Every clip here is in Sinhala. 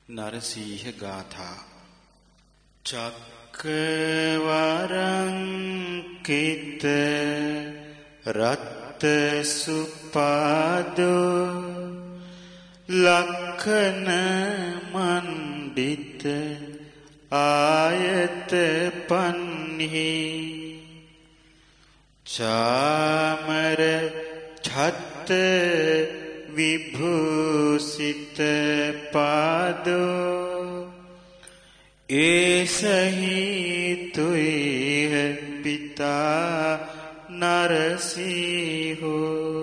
नरसिंह गाथा। चक्रवरंकित रत सुपादो लखन मंडित आयत पन्ही चामर छत विभूषित पादो ऐसही तुय पिता नरसिंहो।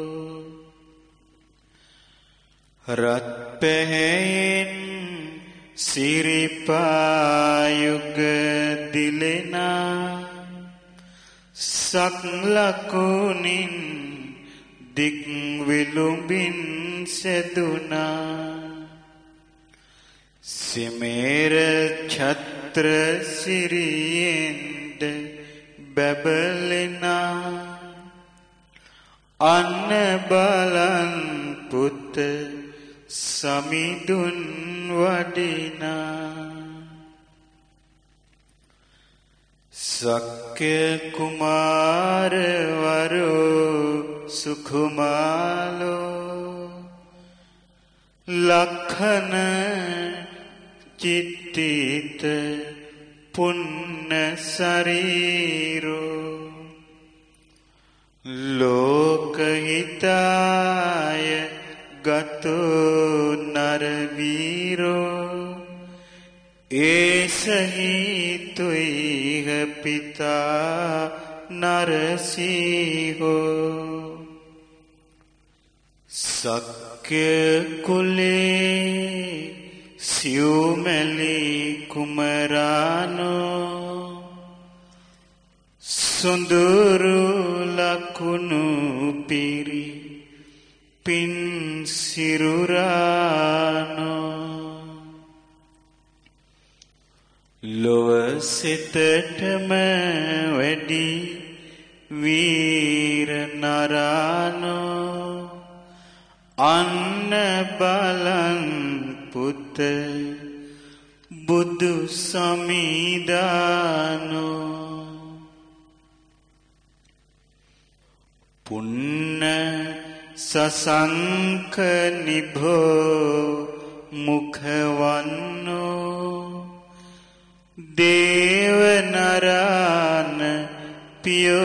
रत पहन सिरिपायुग दिलना सक्लकुनिन दिक विलुंबिन सेदुना सिमेर छत्र सिरियेंद बबलना अन्न बलन पुत समिदुन वडिना सक्य कुमार वरो सुखुमालो लखन चित्तित पुण्य शरीरो लोकहिताय गतो नरवीरो ऐसही तुय पिता नरसिंहो। सक्य कुले स्युमली कुमरानो सुंदुरु लकुनु पिरी पिन सिरुरानो लोव सितटम वडी वीर नारानो अन्न बालन पुत बुद्धु समीदानो पुण्य सशंख निभो मुखवन्नो देव नरान पियो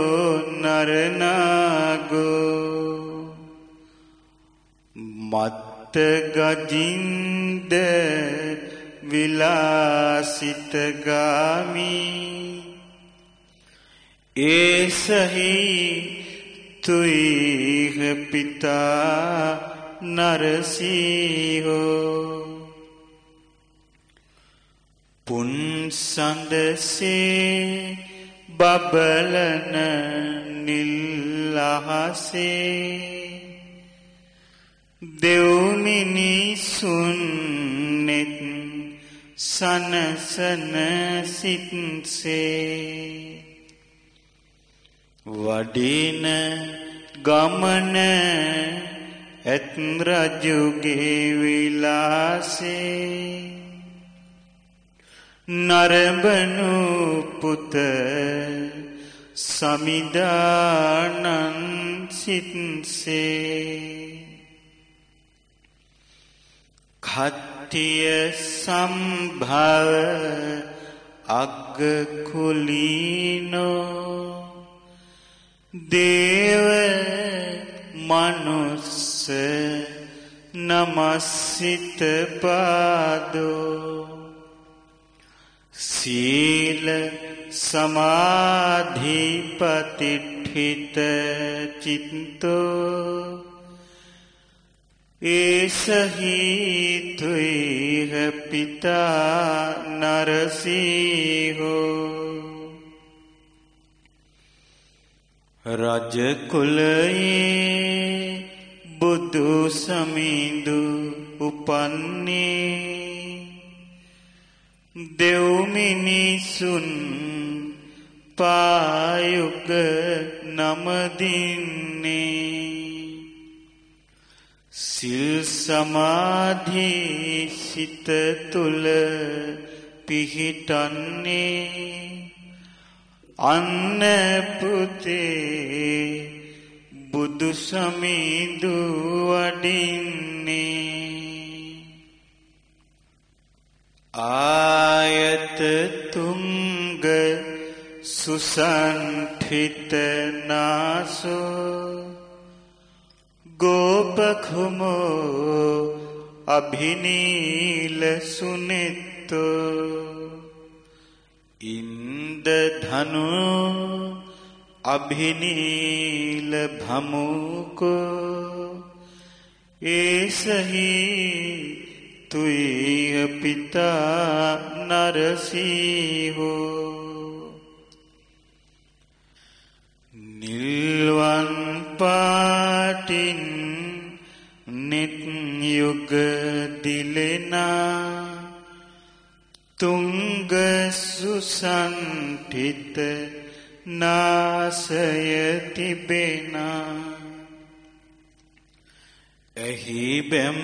नरनागो मत गजिंद विलासित गामी ऐसही तुय पिता नरसिंहो। पुंसंद से बबलन नीलासे देवमिनी सुन्नित सनसन सित से वडीन गमन एत्रजुगे विलासे नरबनु पुत समिदानन सित से खत्य संभव अग कुलीनो देव मनुष्य नमस्सित पादो शील समाधि प्रतिष्ठित चित्तो ऐसही तुय पिता नरसिंहो। राजकुलये बुद्धु समिदु उपन्ने देवमिनिसुन पायुग नमदिने සිල් සමාධි සිත තුල පිහිටන්නේ අන්න පුතේ බුදු සමිඳු වඩින්නේ ආයත තුංග සුසන්ඨිත නාසෝ ගෝපඛුමෝ අභිනීල සුනිත්තෝ ඉන්ද ධනු අභිනීල භමුකෝ ඒසහි තුය පිතා නරසිංහෝ නිල්වන් පාටින් නිත් යුග දිලෙනා තුංග සුසන්ඨිත නාසය තිබෙනා එහි බැම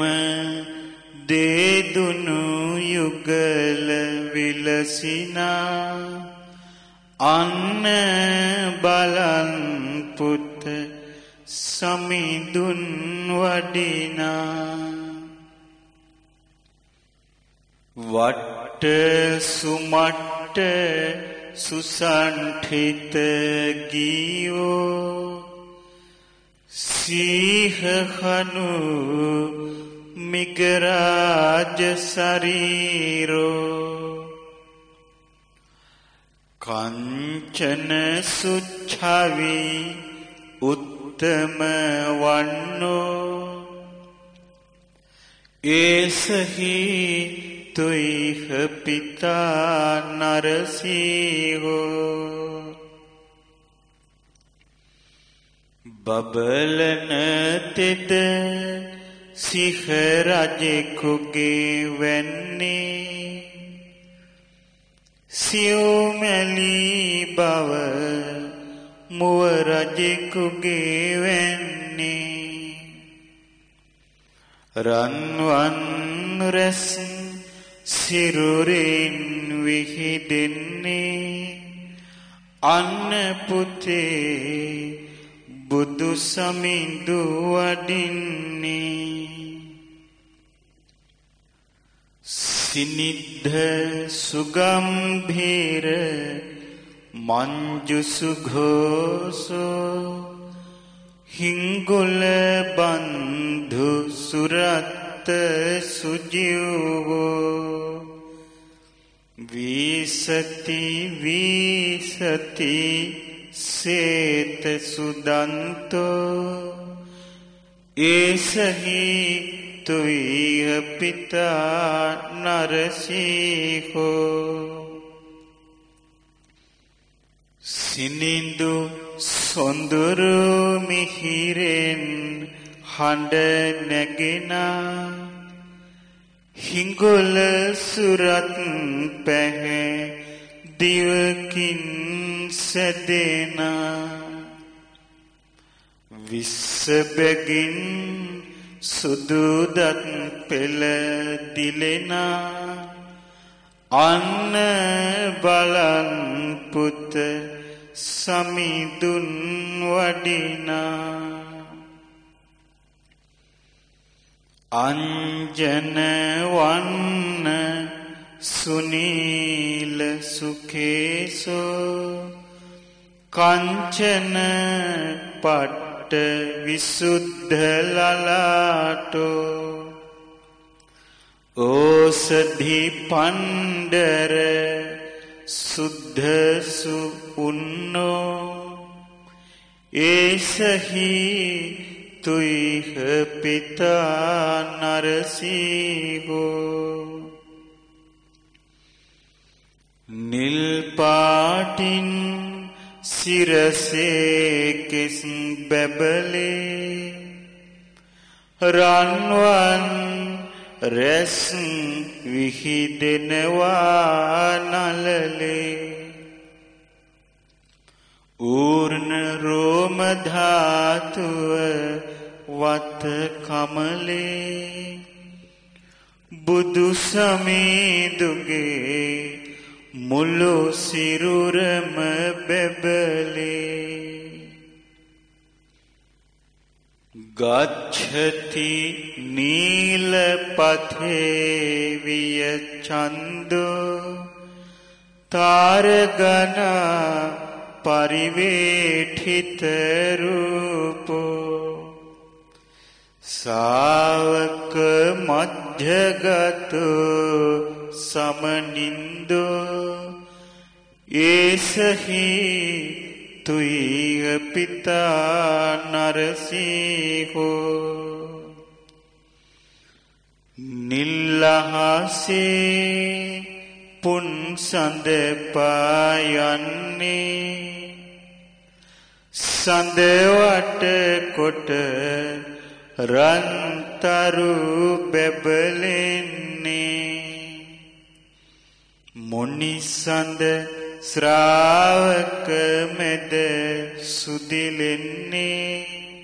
දේදුනු යුගල විලසිනා අන්න බලන් පුත සමිඳුන් වඩිනා වට්ට සුමට්ට සුසන්ඨිත ගියෝ සීහඛනු මිගරාජ ශරීරෝ කංචන සුච්ඡවි උත්තම වන්නෝ ඒසහි තුයිහ පිතා නරසිංහෝ බබලන තෙද සිහ රජෙකුගේ වැන්නේ සියුමැලි බව මුව රජෙකුගේ වැන්නේ රන්වන් රැස් සිරුරින් විහිදෙන්නේ අන්න පුතේ බුදු සමිඳු වඩින්නේ සිනිද්ධ සුගම්භීර මංජු සුඝෝසෝ හිංගුල බන්ධු සුරත් සුජීවෝ විසති විසති සේත සුදන්තෝ ඒසහි තුය පිතා නරසිංහෝ සිනිඳු සොඳුරු මිහිරෙන් හඬ නැගෙනා හිඟුල සුරත් පැහැ දිවකින් සැදෙනා විස්සබැගින් සුදුදත් පෙළ දිලෙනා අන්න බලන් පුත සමිඳුන් වඩිනා අංජන වන්න සුනීල සුකේසෝ කංචන පට්ට විසුද්ධ ලලාටෝ ඕසධි පණ්ඩර සුද්ධ සුපුන්නෝ ඒසහි තුයිහ පිතා නරසිංහෝ නිල් පාටින් සිරසේ කෙස් බැබලේ රන්වන් රැස් විහිදෙනවා නලලේ ඌර්ණ රෝම ධාතුව වත කමලේ බුදු සමීදුගේ මුළු සිරුරම බැබලේ ගච්ඡති නීලපතේ විය චන්දෝ තාරගනා පරිවේඨිත රූපෝ සාවක මධ්‍යගතෝ සමනින්දෝ ඒසහි තුයිය පිතා නරසිංහෝ නිල්ලහසේ පුන් සඳ පායන්නේ සඳ වට කොට රන්තරු බැබලෙන්නේ මොනිසඳ ශ්‍රාවක මැද සුදිලෙන්නේ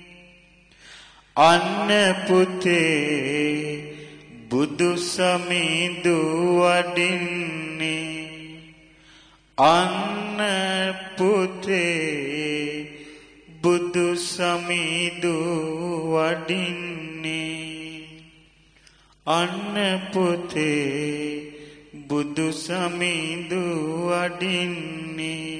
අන්න පුතේ බුදු සමිඳු වඩින්නේ අන්න පුතේ බුදු සමිඳු වඩින්නේ අන්න පුතේ බුදු සමිඳු වඩින්නේ